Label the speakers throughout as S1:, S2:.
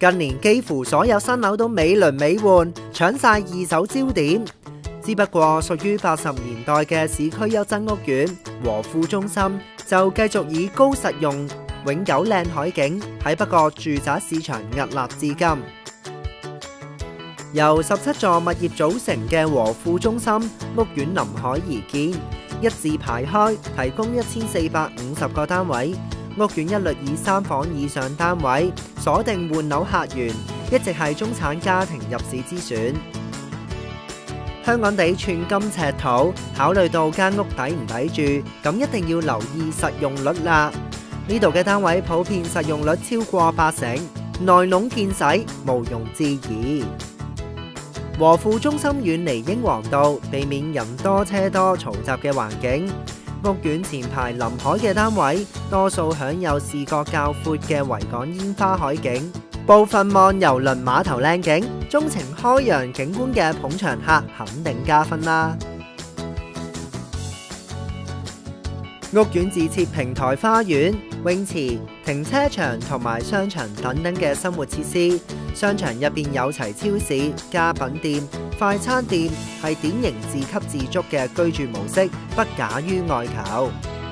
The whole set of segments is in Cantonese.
S1: 近年幾乎所有新樓都美輪美奐，搶晒二手焦點。只不過屬於80年代嘅市區優質屋苑和富中心就繼續以高實用、永久靚海景喺北角住宅市場屹立至今。由17座物業組成嘅和富中心屋苑臨海而建，一字排開，提供1450個單位。屋苑一律以3房以上單位，鎖定換樓客源，一直係中產家庭入市之選。香港地寸金尺土，考慮到間屋抵唔抵住，咁一定要留意實用率啦。呢度嘅單位普遍實用率超過80%，內籠見洗，毋庸置疑。和富中心遠離英皇道，避免人多車多嘈雜嘅環境。屋苑前排臨海嘅單位，多數享有視覺較闊嘅維港煙花海景，部分望郵輪碼頭靚景，鍾情開揚景觀嘅捧場客肯定加分啦。屋苑自設平台花園、泳池、停車場同埋商場等等嘅生活設施。商場入邊有齊超市、家品店、快餐店，係典型自給自足嘅居住模式，不假於外求。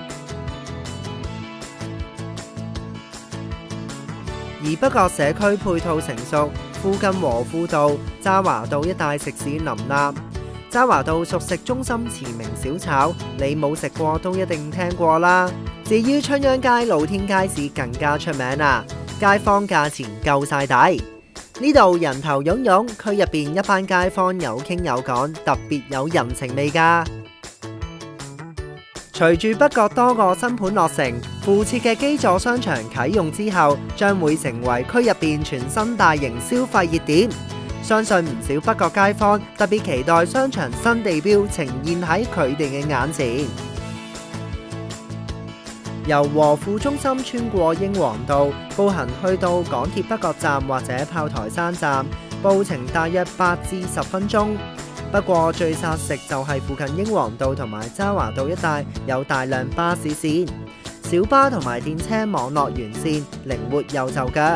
S1: 而北角社區配套成熟，附近和富道、渣華道一帶食肆林立。渣華道熟食中心馳名小炒，你冇食過都一定聽過啦。至於春秧街露天街市更加出名啦，街坊價錢夠晒抵。呢度人頭湧湧，區入邊一班街坊有傾有講，特別有人情味㗎。隨住北角多個新盤落成，附設嘅基座商場啟用之後，將會成為區入邊全新大型消費熱點。相信唔少北角街坊特別期待商場新地標呈現喺佢哋嘅眼前。由和富中心穿過英皇道，步行去到港鐵北角站或者炮台山站，步程大約8至10分鐘。不過最殺食就係附近英皇道同埋渣華道一帶有大量巴士線、小巴同埋電車網絡完善，靈活又就腳。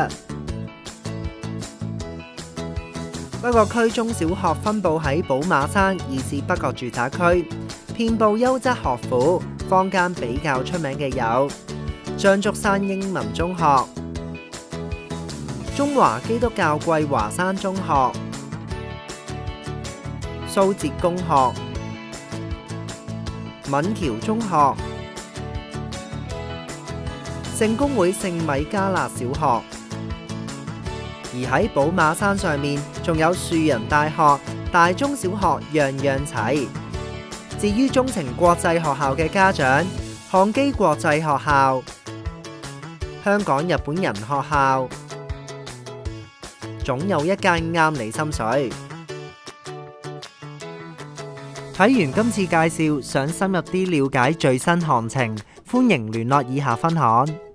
S1: 北角區中小學分佈喺寶馬山以至北角住宅區，遍佈優質學府。坊間比較出名嘅有張竹山英文中學、中華基督教桂華山中學、蘇浙公學、敏橋中學、聖公會聖米迦勒小學。而喺寶馬山上面，仲有樹仁大學、大中小學樣樣齊。至於鍾情國際學校嘅家長，漢基國際學校、香港日本人學校，總有一間啱你心水。睇完今次介紹，想深入啲了解最新行情，歡迎聯絡以下分行。